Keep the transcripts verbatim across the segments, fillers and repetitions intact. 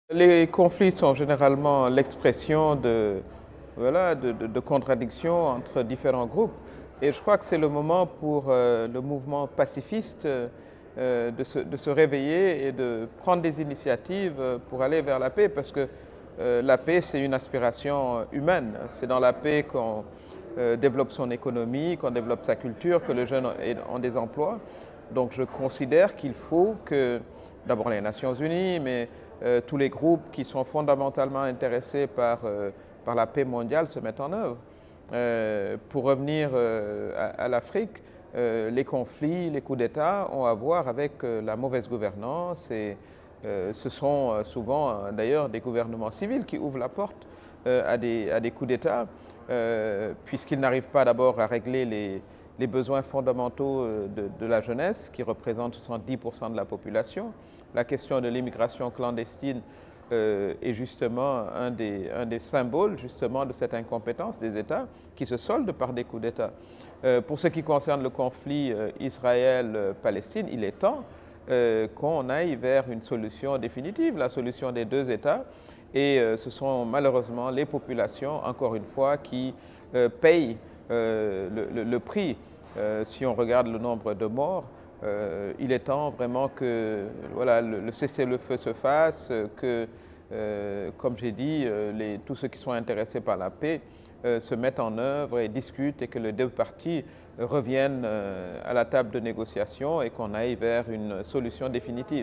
Les conflits sont généralement l'expression de, voilà, de, de, de contradictions entre différents groupes. Et je crois que c'est le moment pour euh, le mouvement pacifiste euh, de, se, de se réveiller et de prendre des initiatives pour aller vers la paix, parce que euh, la paix, c'est une aspiration humaine. C'est dans la paix qu'on euh, développe son économie, qu'on développe sa culture, que les jeunes ont des emplois. Donc je considère qu'il faut que, d'abord les Nations Unies, mais euh, tous les groupes qui sont fondamentalement intéressés par, euh, par la paix mondiale se mettent en œuvre. Euh, pour revenir euh, à, à l'Afrique, euh, les conflits, les coups d'État ont à voir avec euh, la mauvaise gouvernance et euh, ce sont euh, souvent euh, d'ailleurs des gouvernements civils qui ouvrent la porte euh, à, des, à des coups d'État euh, puisqu'ils n'arrivent pas d'abord à régler les, les besoins fondamentaux de, de la jeunesse qui représente soixante-dix pour cent de la population. La question de l'immigration clandestine euh, est justement un des, un des symboles justement de cette incompétence des États qui se solde par des coups d'État. Euh, pour ce qui concerne le conflit euh, Israël-Palestine, il est temps euh, qu'on aille vers une solution définitive, la solution des deux États. Et euh, ce sont malheureusement les populations, encore une fois, qui euh, payent euh, le, le, le prix. Euh, si on regarde le nombre de morts, Euh, il est temps vraiment que voilà, le, le cessez-le-feu se fasse, que, euh, comme j'ai dit, euh, les, tous ceux qui sont intéressés par la paix euh, se mettent en œuvre et discutent et que les deux parties euh, reviennent euh, à la table de négociation et qu'on aille vers une solution définitive.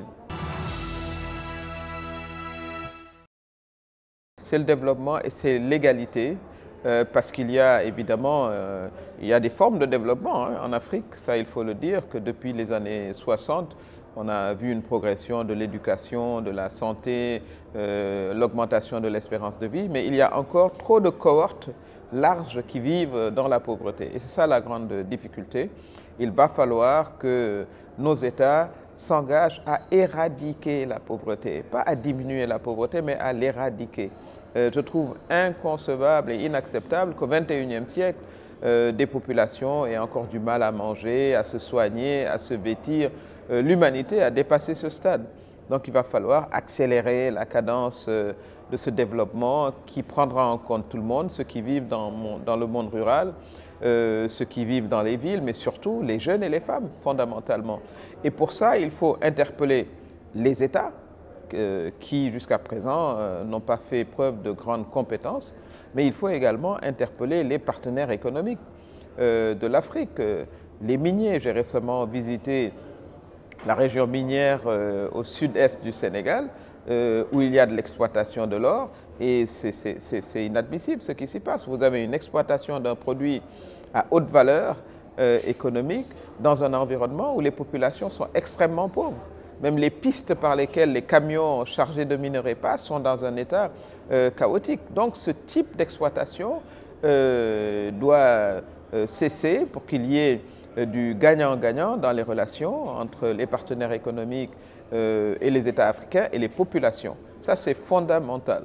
C'est le développement et c'est l'égalité. Euh, parce qu'il y a évidemment euh, il y a des formes de développement hein, en Afrique, ça il faut le dire, que depuis les années soixante, on a vu une progression de l'éducation, de la santé, euh, l'augmentation de l'espérance de vie, mais il y a encore trop de cohortes larges qui vivent dans la pauvreté. Et c'est ça la grande difficulté. Il va falloir que nos États s'engagent à éradiquer la pauvreté, pas à diminuer la pauvreté, mais à l'éradiquer. Euh, je trouve inconcevable et inacceptable qu'au vingt et unième siècle, euh, des populations aient encore du mal à manger, à se soigner, à se vêtir. Euh, L'humanité a dépassé ce stade. Donc il va falloir accélérer la cadence euh, de ce développement qui prendra en compte tout le monde, ceux qui vivent dans, mon, dans le monde rural, euh, ceux qui vivent dans les villes, mais surtout les jeunes et les femmes, fondamentalement. Et pour ça, il faut interpeller les États, qui jusqu'à présent euh, n'ont pas fait preuve de grandes compétences, mais il faut également interpeller les partenaires économiques euh, de l'Afrique. Les miniers, j'ai récemment visité la région minière euh, au sud-est du Sénégal, euh, où il y a de l'exploitation de l'or, et c'est inadmissible ce qui s'y passe. Vous avez une exploitation d'un produit à haute valeur euh, économique dans un environnement où les populations sont extrêmement pauvres. Même les pistes par lesquelles les camions chargés de minerais passent sont dans un état euh, chaotique. Donc ce type d'exploitation euh, doit euh, cesser pour qu'il y ait euh, du gagnant-gagnant dans les relations entre les partenaires économiques euh, et les États africains et les populations. Ça, c'est fondamental.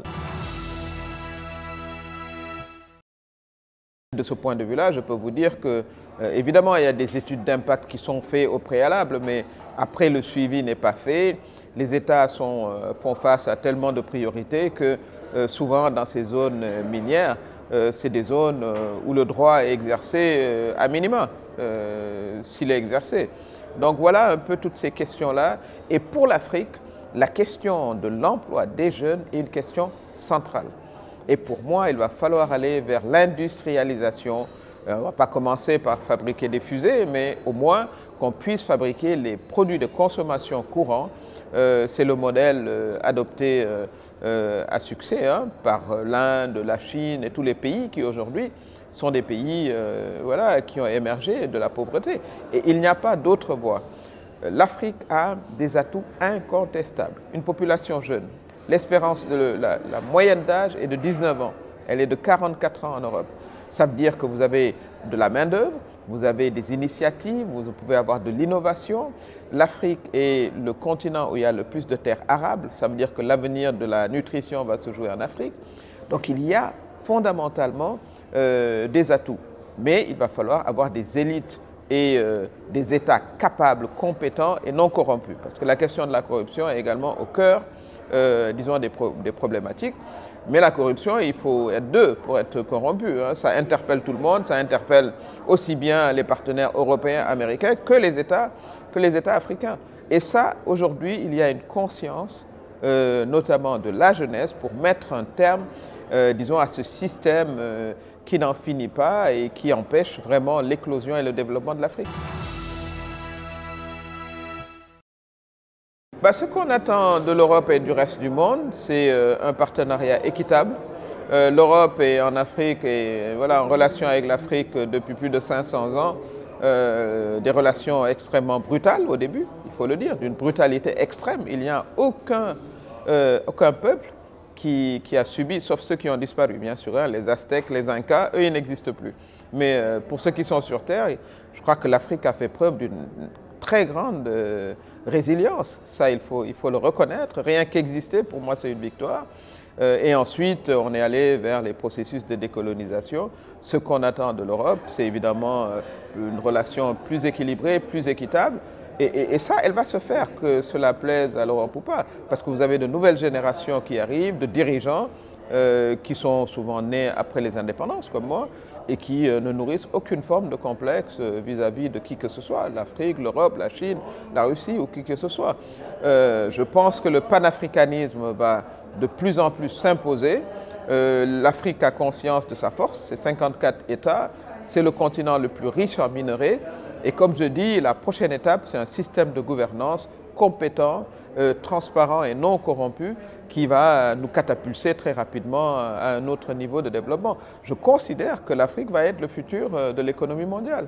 De ce point de vue-là, je peux vous dire que, euh, évidemment, il y a des études d'impact qui sont faites au préalable, mais après, le suivi n'est pas fait. Les États sont, euh, font face à tellement de priorités que euh, souvent, dans ces zones minières, euh, c'est des zones euh, où le droit est exercé euh, à minima, euh, s'il est exercé. Donc voilà un peu toutes ces questions-là. Et pour l'Afrique, la question de l'emploi des jeunes est une question centrale. Et pour moi, il va falloir aller vers l'industrialisation. On ne va pas commencer par fabriquer des fusées, mais au moins qu'on puisse fabriquer les produits de consommation courants. Euh, C'est le modèle euh, adopté euh, euh, à succès hein, par l'Inde, la Chine et tous les pays qui aujourd'hui sont des pays euh, voilà, qui ont émergé de la pauvreté. Et il n'y a pas d'autre voie. L'Afrique a des atouts incontestables. Une population jeune. L'espérance de la, la moyenne d'âge est de dix-neuf ans. Elle est de quarante-quatre ans en Europe. Ça veut dire que vous avez de la main-d'œuvre, vous avez des initiatives, vous pouvez avoir de l'innovation. L'Afrique est le continent où il y a le plus de terres arables. Ça veut dire que l'avenir de la nutrition va se jouer en Afrique. Donc il y a fondamentalement euh, des atouts. Mais il va falloir avoir des élites et euh, des États capables, compétents et non corrompus. Parce que la question de la corruption est également au cœur euh, disons, des, pro des problématiques. Mais la corruption, il faut être deux pour être corrompu, hein. Ça interpelle tout le monde, ça interpelle aussi bien les partenaires européens, américains, que les États, que les États africains. Et ça, aujourd'hui, il y a une conscience, euh, notamment de la jeunesse, pour mettre un terme, euh, disons, à ce système euh, qui n'en finit pas et qui empêche vraiment l'éclosion et le développement de l'Afrique. Bah, ce qu'on attend de l'Europe et du reste du monde, c'est euh, un partenariat équitable. Euh, L'Europe est en Afrique et voilà, en relation avec l'Afrique depuis plus de cinq cents ans. Euh, des relations extrêmement brutales au début, il faut le dire, d'une brutalité extrême. Il n'y a aucun, euh, aucun peuple qui, qui a subi, sauf ceux qui ont disparu, bien sûr, hein, les Aztèques, les Incas, eux, ils n'existent plus. Mais euh, pour ceux qui sont sur Terre, je crois que l'Afrique a fait preuve d'une très grande euh, résilience. Ça, il faut, il faut le reconnaître. Rien qu'exister, pour moi, c'est une victoire. Euh, et ensuite, on est allé vers les processus de décolonisation. Ce qu'on attend de l'Europe, c'est évidemment euh, une relation plus équilibrée, plus équitable. Et, et, et ça, elle va se faire, que cela plaise à l'Europe ou pas. Parce que vous avez de nouvelles générations qui arrivent, de dirigeants euh, qui sont souvent nés après les indépendances, comme moi, et qui euh, ne nourrissent aucune forme de complexe vis-à-vis -vis de qui que ce soit, l'Afrique, l'Europe, la Chine, la Russie ou qui que ce soit. Euh, je pense que le panafricanisme va de plus en plus s'imposer. Euh, L'Afrique a conscience de sa force, c'est cinquante-quatre États, c'est le continent le plus riche en minerais. Et comme je dis, la prochaine étape, c'est un système de gouvernance compétent, euh, transparent et non corrompu qui va nous catapulter très rapidement à un autre niveau de développement. Je considère que l'Afrique va être le futur de l'économie mondiale.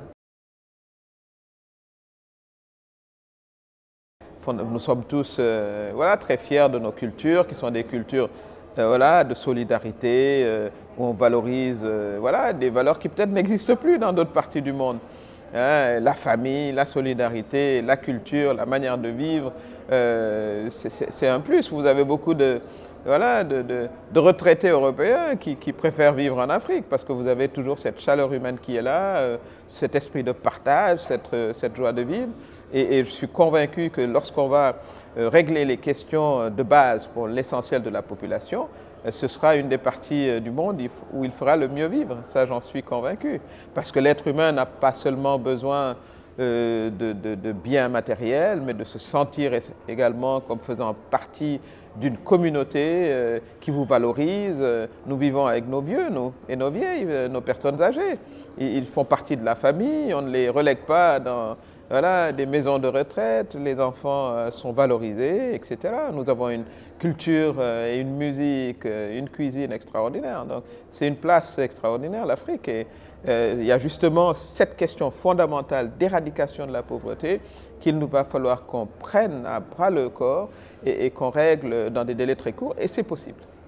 Nous sommes tous euh, voilà, très fiers de nos cultures, qui sont des cultures euh, voilà, de solidarité, euh, où on valorise euh, voilà, des valeurs qui peut-être n'existent plus dans d'autres parties du monde. Hein, la famille, la solidarité, la culture, la manière de vivre, euh, c'est un plus. Vous avez beaucoup de, voilà, de, de, de retraités européens qui, qui préfèrent vivre en Afrique parce que vous avez toujours cette chaleur humaine qui est là, euh, cet esprit de partage, cette, cette joie de vivre. Et, et je suis convaincu que lorsqu'on va euh, régler les questions de base pour l'essentiel de la population, ce sera une des parties du monde où il fera le mieux vivre. Ça, j'en suis convaincu. Parce que l'être humain n'a pas seulement besoin euh, de, de, de biens matériels, mais de se sentir également comme faisant partie d'une communauté euh, qui vous valorise. Nous vivons avec nos vieux nous, et nos vieilles, nos personnes âgées. Ils font partie de la famille, on ne les relègue pas dans voilà, des maisons de retraite, les enfants sont valorisés, et cetera. Nous avons une culture et une musique, une cuisine extraordinaire. Donc c'est une place extraordinaire, l'Afrique. Et euh, il y a justement cette question fondamentale d'éradication de la pauvreté qu'il nous va falloir qu'on prenne à bras le corps et, et qu'on règle dans des délais très courts, et c'est possible.